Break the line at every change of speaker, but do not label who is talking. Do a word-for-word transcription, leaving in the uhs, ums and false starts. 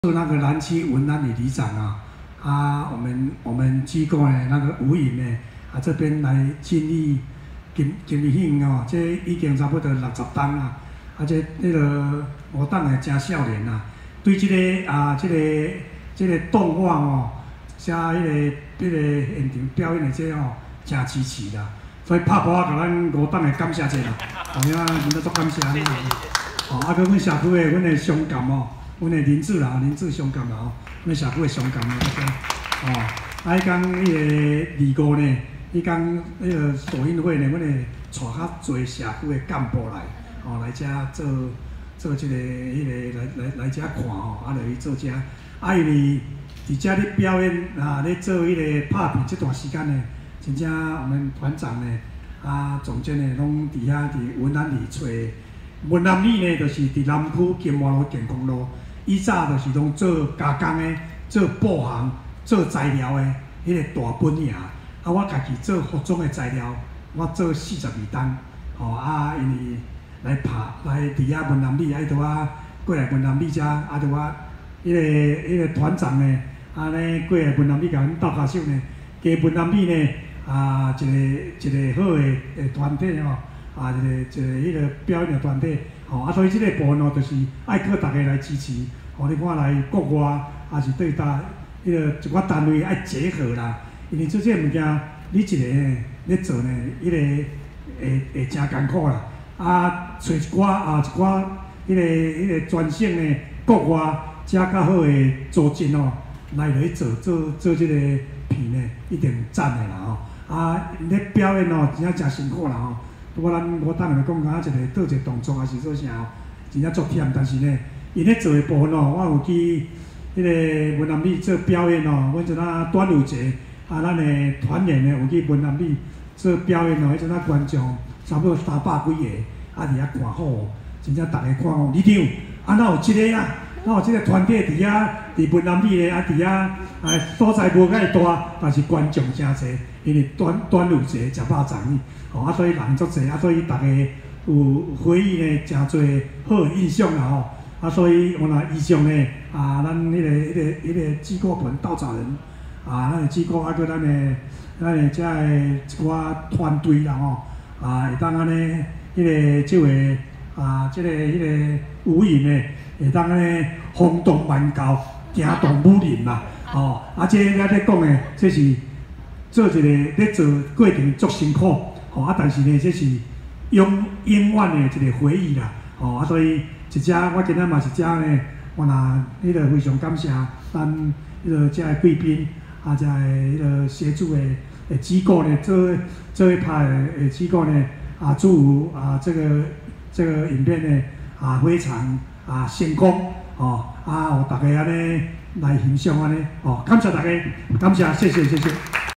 是那个南区文安里里长啊，啊，我们我们机构呢那个吴颖呢，啊这边来尽力今今日兴哦，这已经差不多六十单啊，啊这那个我当然真少年啊，对这个啊这个这个动画哦，加迄、那个迄、那个现场表演的这哦，真支持啦，所以拍波啊，甲咱五党的感谢者啦，后面啊，真正足感谢你啦，哦，啊，佮阮社区的阮的乡干哦。 阮的林志啦，林志伤感啦吼，阮社区的伤感啦，哦，啊，迄讲迄个二五呢，迄讲迄个首映会呢，阮会带较侪社区的干部来，哦，来遮做做即、这个迄、那个来来来遮看吼，啊，来去做遮，啊，因为伫遮咧表演啊，咧做迄个拍片这段时间呢，真正我们团长呢，啊，总监呢，拢伫遐伫文安里找，文安里呢，就是伫南区金华路健康路。 以早就是拢做加工的，做布行、做材料的，迄个大本营。啊，我家己做服装的材料，我做四十二单。吼、哦、啊，因为来拍来伫遐文南里，啊，拄啊过来文南里遮，啊，拄啊迄个迄、那个团长呢，安尼过来文南里甲阮斗下手呢，加文南里呢啊一个一个好的诶团体吼，啊一个一个迄个表演的团体。 吼、哦，啊，所以即个部分哦，就是爱靠大家来支持，吼、哦，你看来国外，也是对大迄、那个一寡单位爱结合啦。因为做这个物件，你一个呢咧做呢，迄、那个会会真艰苦啦。啊，找一寡啊一寡迄、那个迄、那个专省的国外遮较好的组织哦，来落去做做做即个片呢，一定赞的啦吼。啊，咧表演哦，真正真辛苦啦吼。 不过咱我当然讲，讲一个倒一个动作，还是做啥哦，真正足忝。但是呢，因咧做的部分哦，我有去迄个文南里做表演哦。阮阵啊端午节啊，咱的团员呢有去文南里做表演哦。迄阵啊观众差不多三百几个，啊伫遐看好哦，真正逐个看哦。李长，啊哪有即个啊？哪有即个团体伫遐伫文南里咧？啊伫遐啊所在无介大，但是观众真侪，因为端端午节食肉粽呢。 哦，啊，所以人足侪，啊，所以大家有回忆呢，真侪好印象啦吼。啊，所以我若以上呢，啊，咱迄、那个、迄、那个、迄、那个机构团稻草人，啊，咱的机构啊，搁咱的、咱的遮个一寡团队啦吼，啊，会当安尼，迄个即位啊，即、这个迄、那个有闲呢，会当安尼风动万教，行动武林嘛，哦，啊，这咱咧讲的，这是做一个咧做过程足辛苦。 吼啊！但是呢，这是永永远的一个回忆啦。吼啊，所以一只我今仔嘛是只呢，我若迄个非常感谢咱迄个遮个贵宾啊，遮个迄个协助的诶机构呢，做做一派诶机构呢啊，诸如啊这个这个影片呢啊非常啊成功哦啊，互大家安尼来欣赏安尼哦，感谢大家，感谢，谢谢，谢谢。